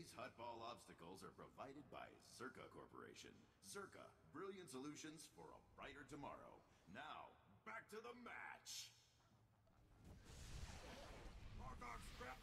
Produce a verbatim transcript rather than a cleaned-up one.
Today's Hutball obstacles are provided by Circa Corporation. Circa, brilliant solutions for a brighter tomorrow. Now, back to the match! Hot dog, scrap